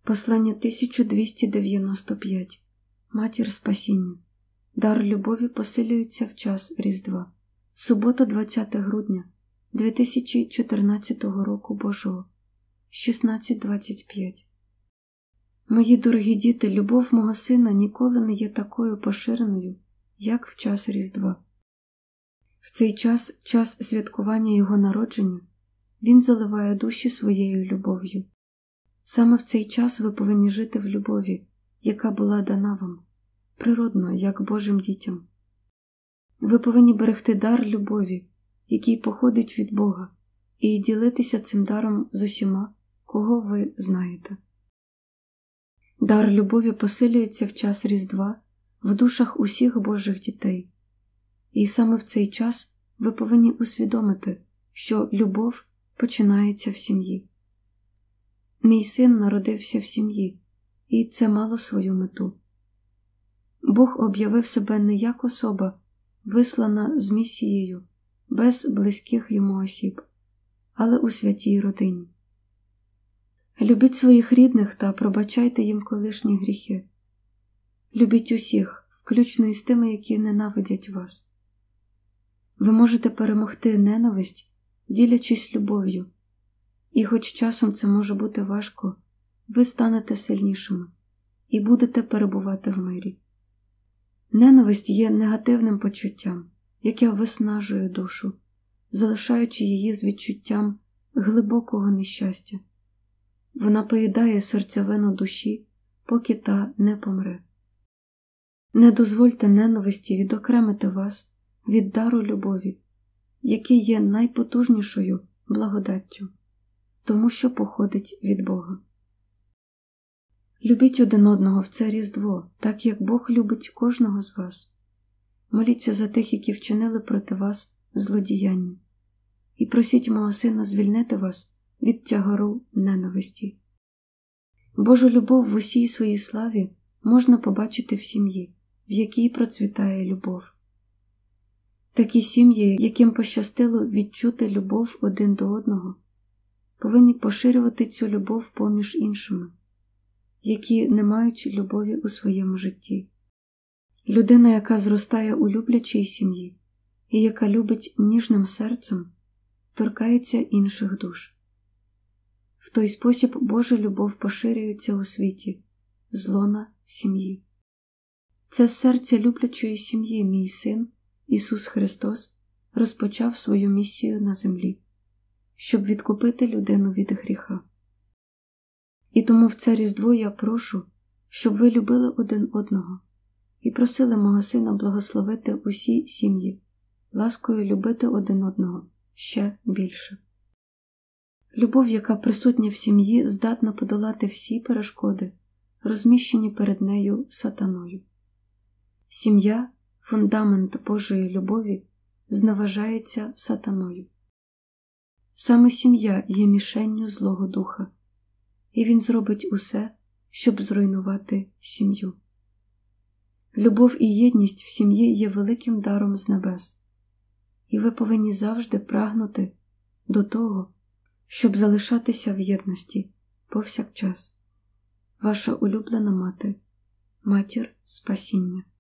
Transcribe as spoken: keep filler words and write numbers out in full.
Послання тисяча двісті дев'яносто п'ять. Матір спасіння. Дар любові посилюється в час Різдва. Субота, двадцяте грудня дві тисячі чотирнадцятого року Божого, шістнадцять двадцять п'ять. Мої дорогі діти, любов мого сина ніколи не є такою поширеною, як в час Різдва. В цей час, час святкування його народження, він заливає душі своєю любов'ю. Саме в цей час ви повинні жити в любові, яка була дана вам, природно, як Божим дітям. Ви повинні берегти дар любові, який походить від Бога, і ділитися цим даром з усіма, кого ви знаєте. Дар любові посилюється в час Різдва в душах усіх Божих дітей. І саме в цей час ви повинні усвідомити, що любов починається в сім'ї. Мій син народився в сім'ї, і це мало свою мету. Бог об'явив себе не як особа, вислана з місією, без близьких йому осіб, але у святій родині. Любіть своїх рідних та пробачайте їм колишні гріхи. Любіть усіх, включно із тими, які ненавидять вас. Ви можете перемогти ненависть, ділячись любов'ю. І хоч часом це може бути важко, ви станете сильнішими і будете перебувати в мирі. Ненависть є негативним почуттям, яке виснажує душу, залишаючи її з відчуттям глибокого нещастя. Вона поїдає серцевину душі, поки та не помре. Не дозвольте ненависті відокремити вас від дару любові, який є найпотужнішою благодаттю, тому що походить від Бога. Любіть один одного в це Різдво, так як Бог любить кожного з вас. Моліться за тих, які вчинили проти вас злодіяння, і просіть мого сина звільнити вас від тягару ненависті. Божу любов в усій своїй славі можна побачити в сім'ї, в якій процвітає любов. Такі сім'ї, яким пощастило відчути любов один до одного, повинні поширювати цю любов поміж іншими, які не мають любові у своєму житті. Людина, яка зростає у люблячій сім'ї і яка любить ніжним серцем, торкається інших душ. В той спосіб Божа любов поширюється у світі, з лона сім'ї. Це з серця люблячої сім'ї мій син, Ісус Христос, розпочав свою місію на землі, щоб відкупити людину від гріха. І тому в це Різдво я прошу, щоб ви любили один одного і просили мого сина благословити усі сім'ї, ласкою любити один одного ще більше. Любов, яка присутня в сім'ї, здатна подолати всі перешкоди, розміщені перед нею сатаною. Сім'я, фундамент Божої любові, зневажається сатаною. Саме сім'я є мішенню Злого Духа, і він зробить усе, щоб зруйнувати сім'ю. Любов і єдність в сім'ї є великим даром з небес, і ви повинні завжди прагнути до того, щоб залишатися в єдності повсякчас. Ваша улюблена мати, Матір спасіння.